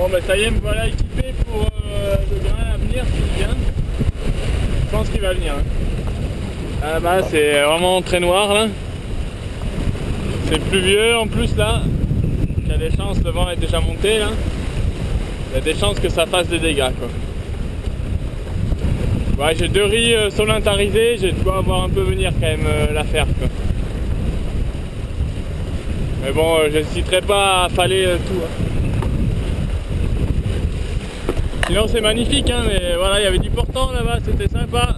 Bon bah ça y est, me voilà équipé pour le grain à venir s'il vient. Je pense qu'il va venir. Ah bah c'est vraiment très noir là. C'est pluvieux en plus là. Il y a des chances, le vent est déjà monté là. Il y a des chances que ça fasse des dégâts quoi. Ouais, j'ai 2 riz solentarisés, je dois avoir un peu venir quand même l'affaire quoi. Mais bon, je n'hésiterai pas à affaler tout. Sinon c'est magnifique hein, mais voilà, il y avait du portant là-bas, c'était sympa.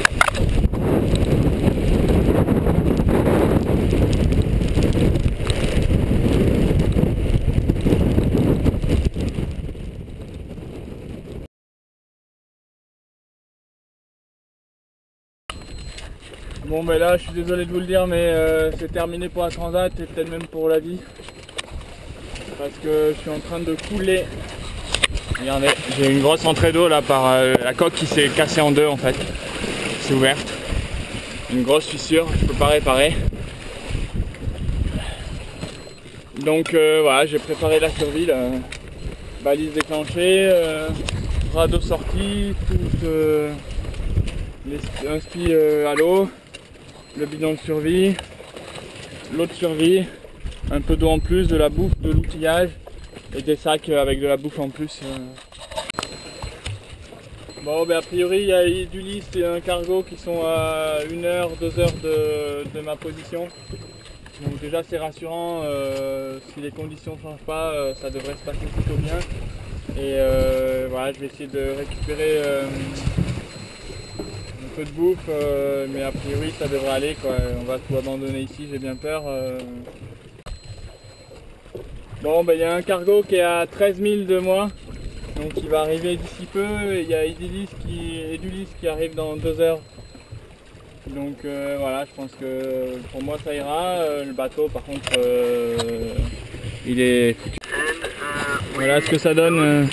Bon ben là je suis désolé de vous le dire mais c'est terminé pour la transat et peut-être même pour la vie. Parce que je suis en train de couler. Regardez, j'ai une grosse entrée d'eau là par la coque qui s'est cassée en 2 en fait. C'est ouverte. Une grosse fissure, je peux pas réparer. Donc voilà, j'ai préparé la survie là. Balise déclenchée, radeau sorti, tout un spi à l'eau. Le bidon de survie, l'eau de survie, un peu d'eau en plus, de la bouffe, de l'outillage et des sacs avec de la bouffe en plus. Bon ben a priori il y a Edulis et un cargo qui sont à 1 heure, 2 heures de ma position. Donc déjà c'est rassurant, si les conditions ne changent pas, ça devrait se passer plutôt bien. Et voilà, je vais essayer de récupérer de bouffe, mais a priori ça devrait aller quoi. On va tout abandonner ici, j'ai bien peur. Bon ben il y a un cargo qui est à 13 000 de moi, donc il va arriver d'ici peu. Il y a Edulis qui arrive dans 2 heures. Donc voilà, je pense que pour moi ça ira. Le bateau par contre il est foutu. Voilà ce que ça donne.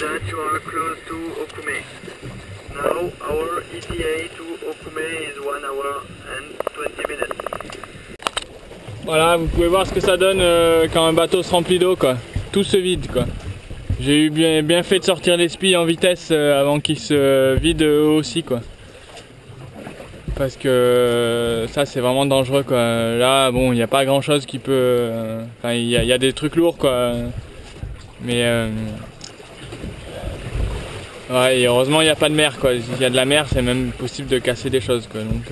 Now our ETA to Okume is 1 hour and 20 minutes. Voilà, vous pouvez voir ce que ça donne quand un bateau se remplit d'eau quoi. Tout se vide quoi. J'ai eu bien fait de sortir les spies en vitesse avant qu'ils se vident eux aussi quoi. Parce que ça c'est vraiment dangereux quoi. Là bon il n'y a pas grand chose qui peut. Enfin il y a des trucs lourds quoi. Mais ouais, et heureusement il n'y a pas de mer quoi. S'il y a de la mer c'est même possible de casser des choses quoi. Donc,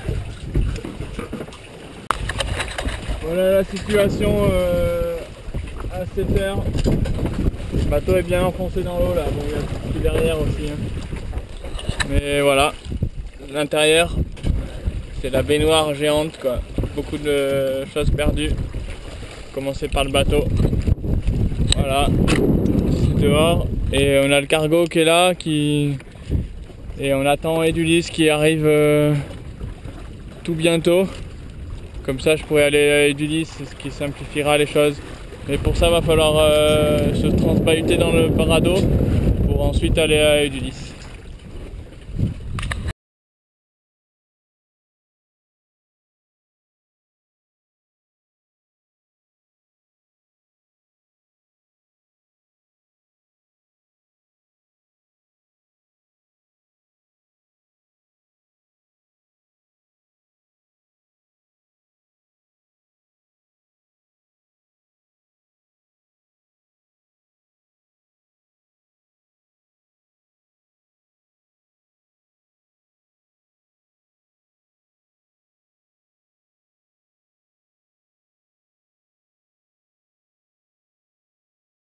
voilà la situation à 7 h. Le bateau est bien enfoncé dans l'eau là. Bon, il y a tout qui est derrière aussi. Hein. Mais voilà, l'intérieur c'est la baignoire géante quoi. Beaucoup de choses perdues. Commencer par le bateau. Voilà, c'est dehors. Et on a le cargo qui est là, et on attend Edulis qui arrive tout bientôt. Comme ça je pourrais aller à Edulis, ce qui simplifiera les choses. Mais pour ça il va falloir se transbahuter dans le radeau pour ensuite aller à Edulis.